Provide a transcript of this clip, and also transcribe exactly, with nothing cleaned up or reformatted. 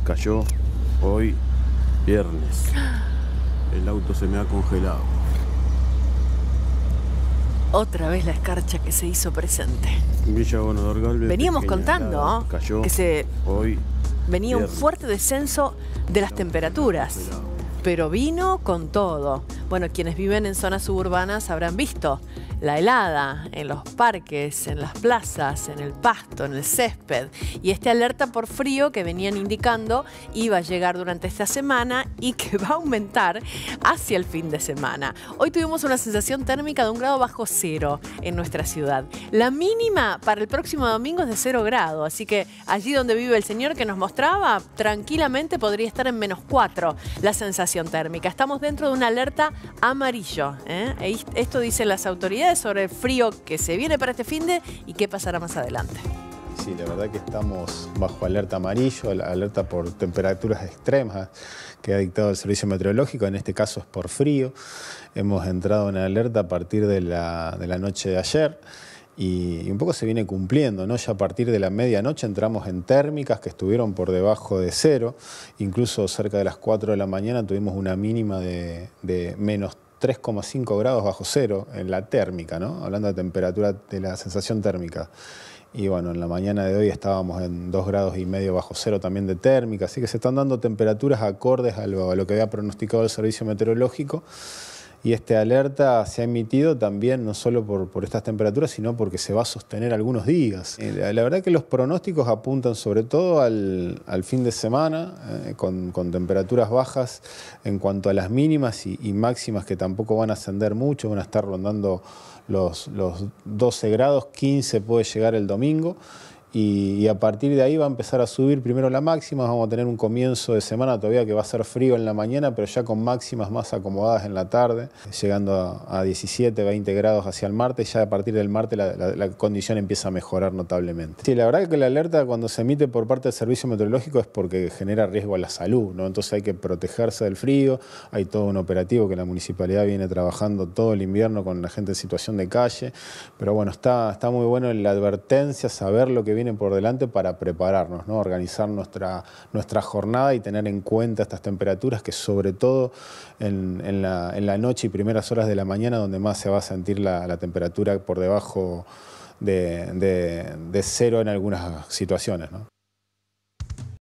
Cayó hoy viernes. El auto se me ha congelado. Otra vez la escarcha que se hizo presente. Villa Bonador Galvez. Veníamos contando helada, cayó que se hoy venía viernes. un fuerte descenso de las temperaturas, pero vino con todo. Bueno, quienes viven en zonas suburbanas habrán visto la helada en los parques, en las plazas, en el pasto, en el césped. Y este alerta por frío que venían indicando iba a llegar durante esta semana y que va a aumentar hacia el fin de semana. Hoy tuvimos una sensación térmica de un grado bajo cero en nuestra ciudad. La mínima para el próximo domingo es de cero grado, así que allí donde vive el señor que nos mostraba, tranquilamente podría estar en menos cuatro la sensación térmica. Estamos dentro de una alerta amarillo, ¿eh? Esto dicen las autoridades sobre el frío que se viene para este finde y qué pasará más adelante. Sí, la verdad que estamos bajo alerta amarillo, alerta por temperaturas extremas que ha dictado el Servicio Meteorológico, en este caso es por frío. Hemos entrado en alerta a partir de la, de la noche de ayer y un poco se viene cumpliendo, ¿no? Ya a partir de la medianoche entramos en térmicas que estuvieron por debajo de cero, incluso cerca de las cuatro de la mañana tuvimos una mínima de, de menos tres coma cinco grados bajo cero en la térmica, ¿no? Hablando de temperatura, de la sensación térmica. Y bueno, en la mañana de hoy estábamos en dos grados y medio bajo cero también de térmica, así que se están dando temperaturas acordes a lo, a lo que había pronosticado el Servicio Meteorológico. Y este alerta se ha emitido también no solo por, por estas temperaturas, sino porque se va a sostener algunos días. La, la verdad que los pronósticos apuntan sobre todo al, al fin de semana, eh, con, con temperaturas bajas en cuanto a las mínimas y, y máximas que tampoco van a ascender mucho, van a estar rondando los, los doce grados, quince puede llegar el domingo. Y, y a partir de ahí va a empezar a subir primero la máxima, vamos a tener un comienzo de semana todavía que va a ser frío en la mañana, pero ya con máximas más acomodadas en la tarde, llegando a, a diecisiete, veinte grados hacia el martes, ya a partir del martes la, la, la condición empieza a mejorar notablemente. Sí, la verdad que la alerta cuando se emite por parte del Servicio Meteorológico es porque genera riesgo a la salud, ¿no? Entonces hay que protegerse del frío, hay todo un operativo que la municipalidad viene trabajando todo el invierno con la gente en situación de calle, pero bueno, está, está muy bueno en la advertencia, saber lo que viene por delante para prepararnos, ¿no? Organizar nuestra, nuestra jornada y tener en cuenta estas temperaturas que sobre todo en, en, la, en la noche y primeras horas de la mañana donde más se va a sentir la, la temperatura por debajo de, de, de cero en algunas situaciones, ¿no?